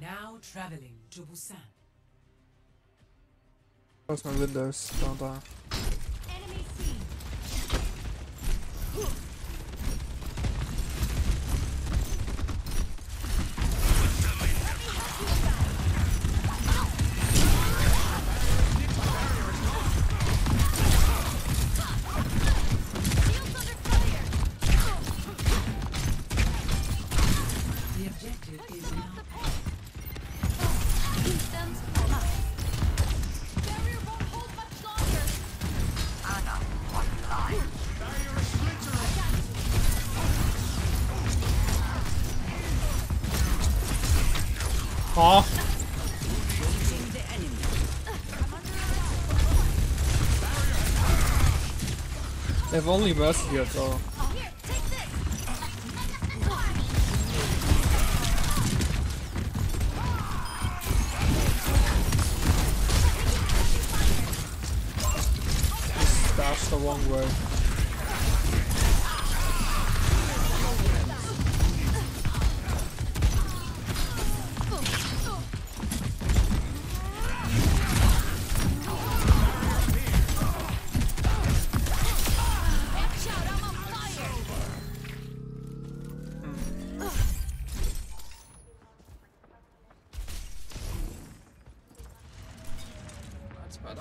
Now traveling to Busan. Close my windows, don't I? Enemy seen. The objective is now. Keep them alive. Barrier won't hold much longer. Oh! They have only mercy here, so. Here, take this. Just dash the wrong way. Watch out, I'm on fire. That's better.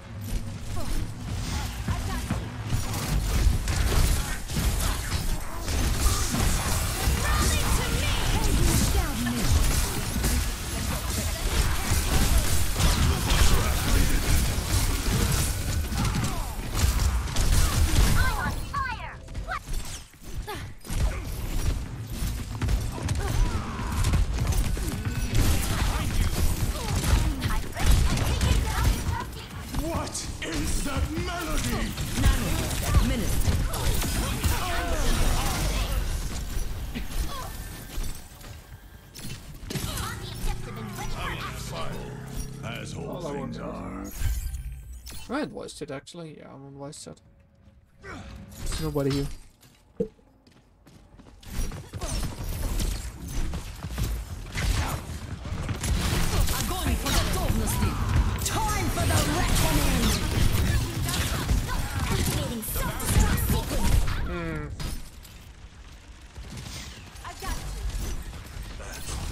What is that melody? As all All I things want. are. Right, voice chat actually. Yeah, I'm on voice chat. There's nobody here. Огонь по готовности. Time for the reckoning. Activating self-destruct sequence. I got you.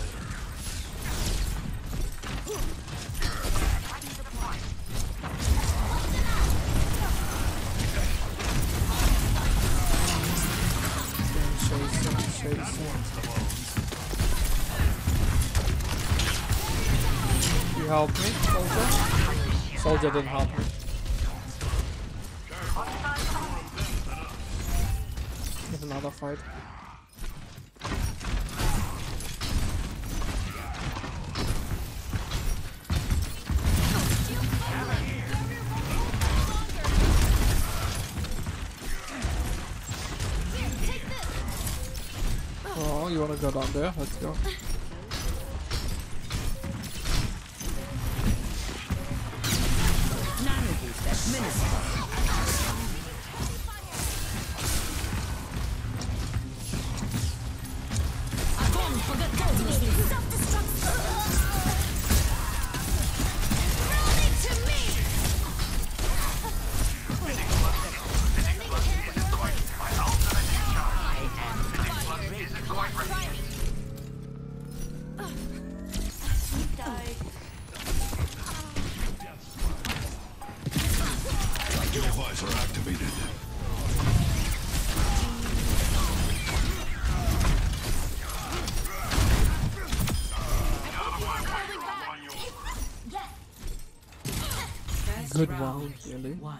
You help me, Soldier? Soldier didn't help me. Have another fight. Oh, you wanna go down there? Let's go. Огонь по готовности. Self-destruct. Rally to me. Kill visor activated. First Good round, round, really. One.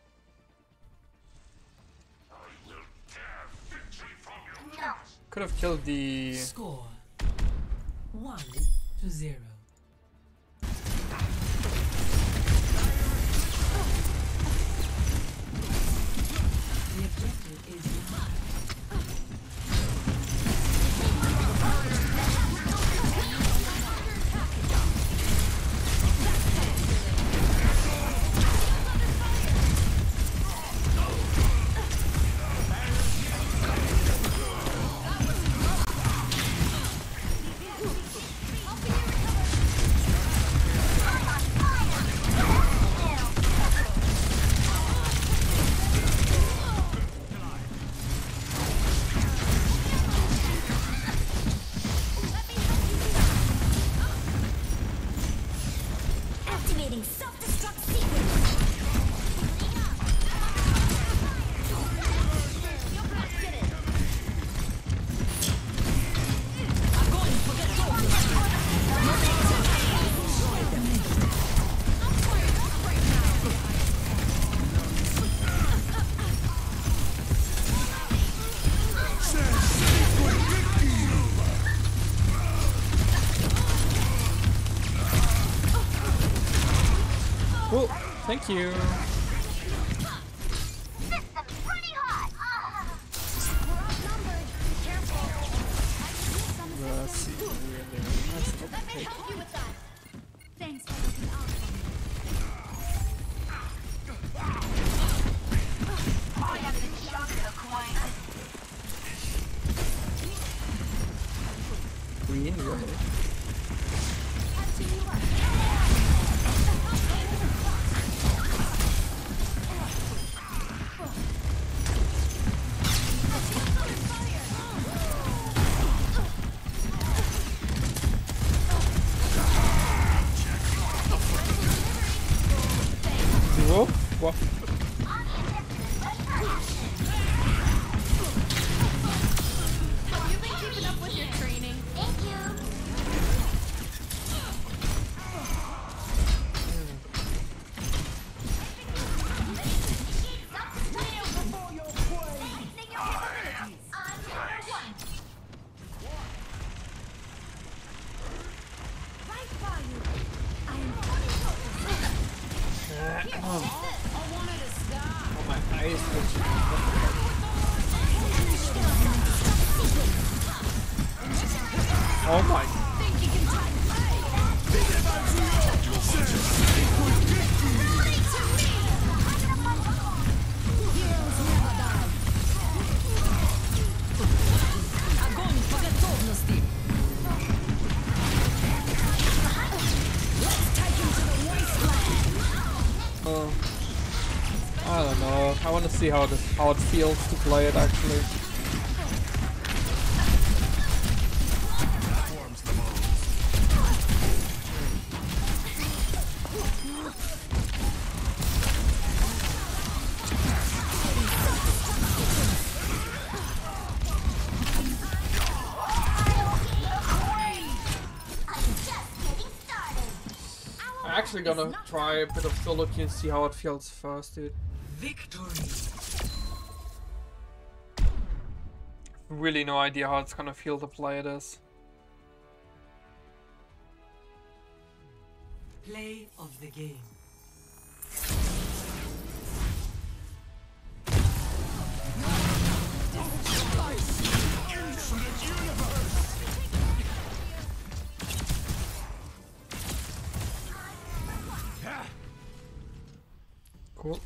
Could have killed the. Score 1-0. The objective is Help me recover. Thank you. System's pretty hot. We're outnumbered. Careful. Let's see. Let's Let me take. help you with that. Thanks for looking out for me. I am the jungle queen. Queen, really? Catching you up. Whoa, what? Have you been keeping up with your training? Thank you. Right by you. I am fully focused. Here, Oh, I wanted to stop. my eyes twitching. Oh my. Think you can try to play? Heroes never die. Огонь по готовности. Let's take him to the wasteland. I don't know. I want to see how it feels to play it actually. Forms the most. I'm actually gonna try a bit of solo queue and see how it feels first, dude. Victory. Really no idea how it's gonna feel to play this. Play of the game. Cool.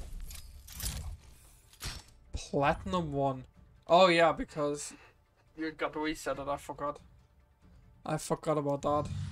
Platinum 1. Oh yeah, because you got to reset it, I forgot. I forgot about that.